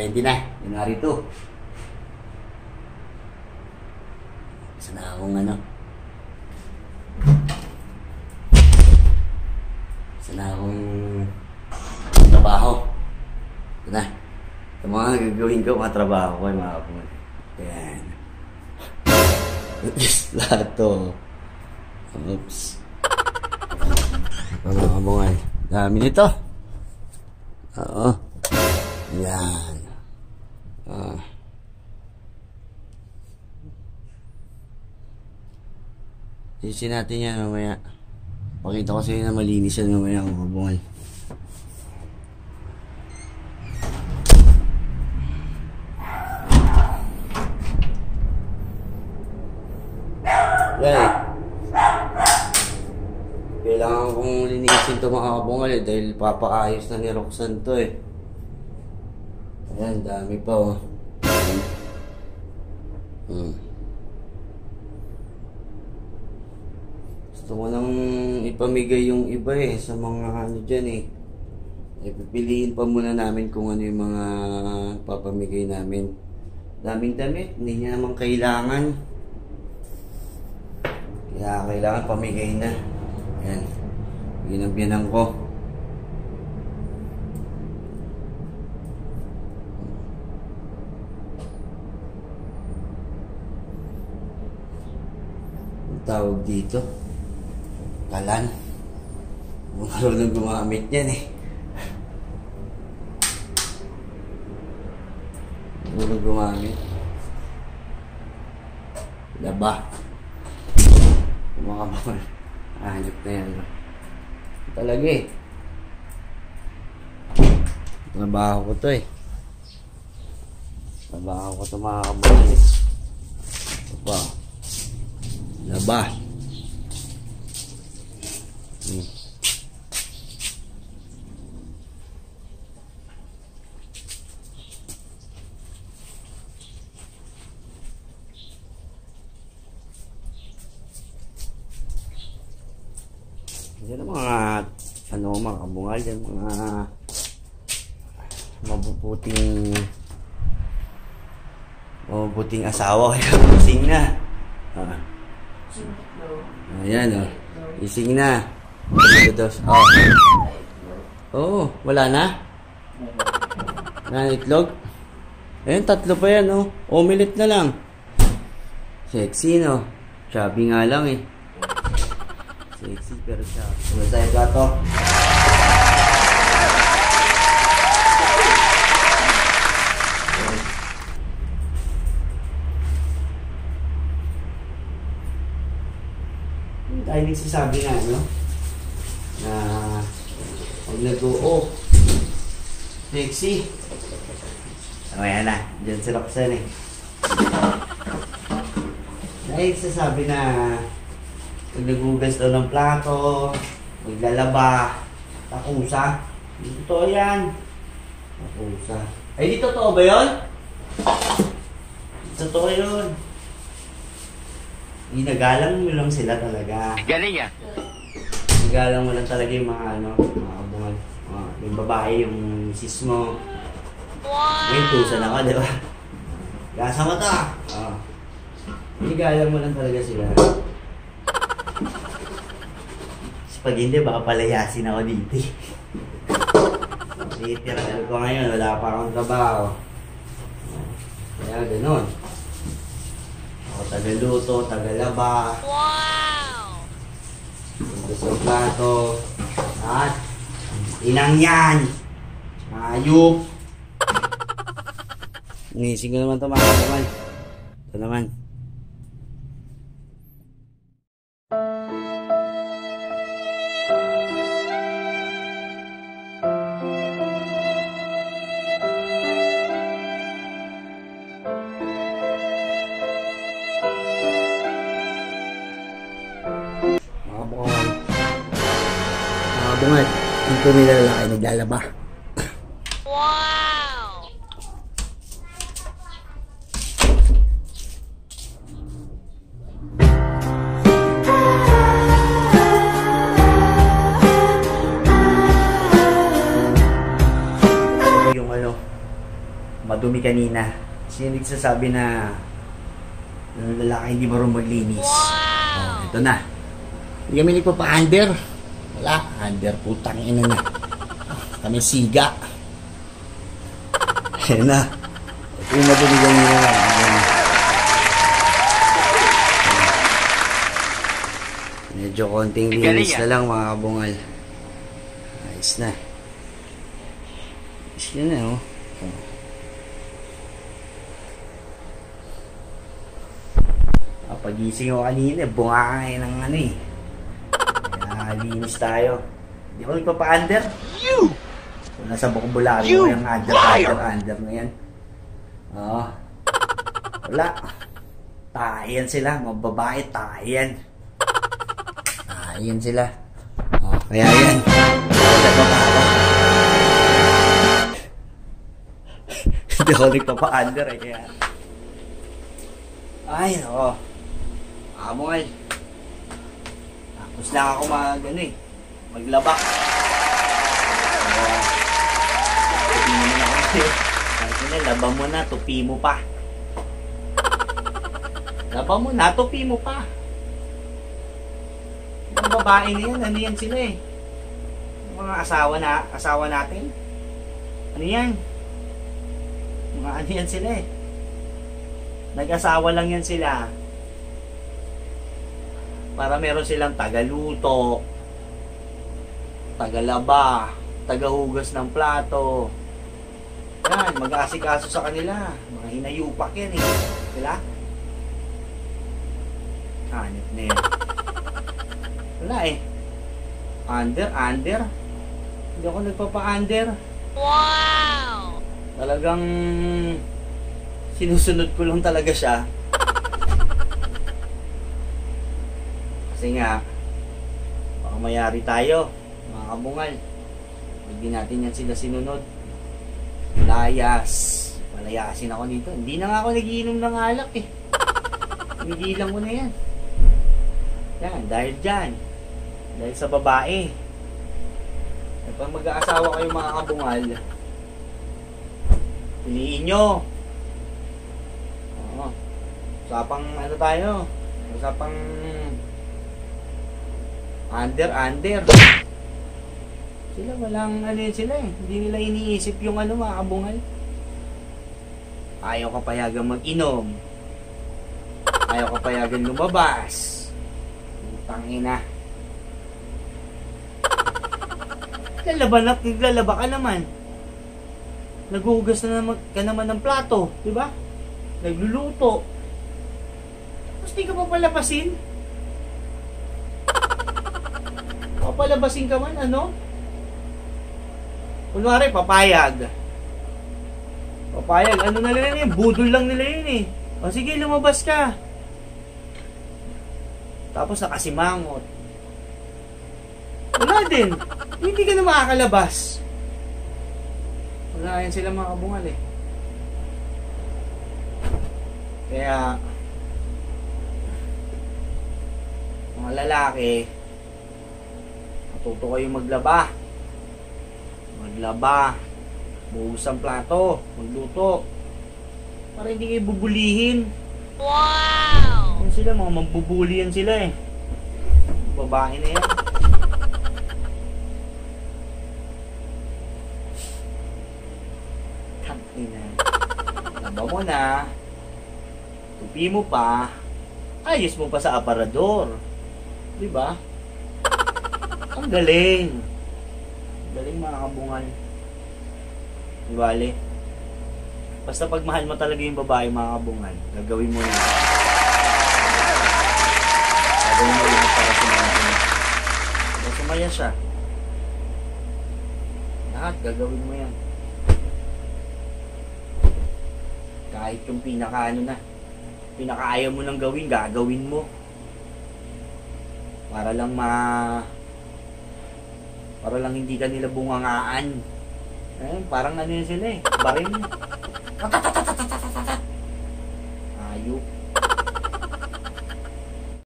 Ready na. January 2. Isa na akong ano. Isa na akong trabaho. Ito na. Ito mga gagawin ko, mga trabaho ko, mga kapatid. Ayan. Lahat to. Oops. Mga kabungan. Dami nito. Oo. Ayan. Isin natin yan mamaya. Pakita ko sa inyo na malinis yan mamaya mga kabungan. Yan. Kailangan kong linisin ito mga kabungal dahil papaayos na ni Roxanne to eh. Ayan, dami pa oh. Gusto ko nang ipamigay yung iba eh sa mga ano dyan eh. Pipiliin pa muna namin kung ano yung mga papamigay namin. Daming damit, hindi niya naman kailangan. Kaya kailangan pamigay na. Ayan. Ginambiyanan ko. Ang tawag dito. Kalan. Marunong gumamit yan eh. Marunong gumamit. Laba. Mga kapatid. Hanap na yan. Talaga eh. Trabaho ko to eh. Trabaho ko to mga kapatid. Ito pa. Laba. Yan ang mga ano mga kabungal, yan mga mabubuting asawa kaya ising na. Ayan o. Ising na. Oh, wala na? Wala na itlog? Ayan, tatlo pa yan o. Omelette na lang. Sexy no? Chubby nga lang eh. Sexy pero siya. Sunod tayo plato. Dahil nagsasabi nga, no? Na pag nag-o-o, sexy. O yan na. Diyan si Roxanne eh. Dahil nagsasabi na pag nagugas daw ng plato, maglalaba, takusa. Totoo yan. Takusa. Ay, di totoo ba yun? Totoo yun. Ginagalang mo lang sila talaga. Galing yan. Ginagalang mo lang talaga yung mga ano, mga abungan. Yung babae, yung misis mo. Wow! Ngayon, tusa na ka, di ba? Gasa mo to. Ginagalang mo lang talaga sila. Pag hindi, baka palayasin ako dito. Titiran ko ngayon, wala pa akong trabaho. Kaya ganun. Ako tagaluto, tagalaba. Wow! Gusto plato. At inang yan. Ayup. Nising ko naman ito mga naman. Ito naman. Bungat, yung pumila lalaki naglalaba. Wow! madumi kanina. Sino nagsasabi na lalaki hindi marunong maglinis? Oh, ito na. Hindi kami nagpapa-under. Wala, under, putang ina na. Kami siga. Ayan na. Ito yung madumi kanina lang. Medyo konting linis na lang mga kabungal. Ayos na. Ayos na oh. Pagising ko kanina, bunga kayo ng ano eh. Linis tayo. Hindi mo nagpapa-under? Kung nasa bukbulado mo yung under na yan. Oo. Wala. Tayan sila. Mga babae, tayan. Tayan sila. Oh, kaya yan. Hindi ako nagpapa-under eh. Kaya. Ay, oo. Amoy. Tapos lang ako maglaba. Tupi mo na kasi. Kahit na, laba mo na, tupi mo pa. Laba mo na, tupi mo pa. Yung babae na yan, ano yan sila eh. Yung mga asawa natin. Ano yan? Mga ano yan sila eh. Nag-asawa lang yan sila. Para meron silang tagaluto, tagalaba, tagahugas ng plato. Yan, mag-aasikaso sa kanila. Mga hinayupak yan eh. Sila? Hanip na yan. Wala eh. Under. Hindi ako nagpapa-under. Wow! Talagang sinusunod ko lang talaga siya. Kasi nga, baka mayari tayo, mga kabungal. Hindi natin yan sila sinunod. Layas. Palayasin ako dito. Hindi na nga ako nagiinom ng alak eh. Hinigilan ko na yan. Yan, dahil dyan. Dahil sa babae. At pag mag-aasawa kayo mga kabungal, piliin nyo. Usapang ano tayo? Usapang under. Sila walang ano yun sila eh. Hindi nila iniisip yung ano mga kabungal. Ayaw ka payagang mag-inom. Ayaw ka payagang lumabas. Tangina. Naglalaba ka naman. Naghuhugas na naman ka naman ng plato, di ba? Nagluluto. Tapos di ka pa palabasin? Papalabasin ka man, ano? Kunwari, papayag. Papayag, ano na nila yun? Budol lang nila yun eh. O sige, lumabas ka. Tapos nakasimangot. Wala din. Hindi ka na makakalabas. Wala yan sila mga kabungal eh. Kaya, mga lalaki, matuto kayong maglaba. Buhos ang plato, magluto. Para hindi kayo bubulihin. Wow! Yan sila, mga mambubulihan sila eh. Babae na yan. Laba mo na. Tupi mo pa. Ayos mo pa sa aparador. Diba? Ang galing. Galing mga kabungal. Diba, basta pag mahal mo talaga yung babae mga kabungal, gagawin mo yun. Gagawin mo yun para sumaya siya. Para sumaya siya. Lahat, gagawin mo yan. Kahit yung pinakaayaw mo nang gawin, gagawin mo. Para lang hindi ka nila bungangaan. Parang ano yun sila eh. Baril. Ayok.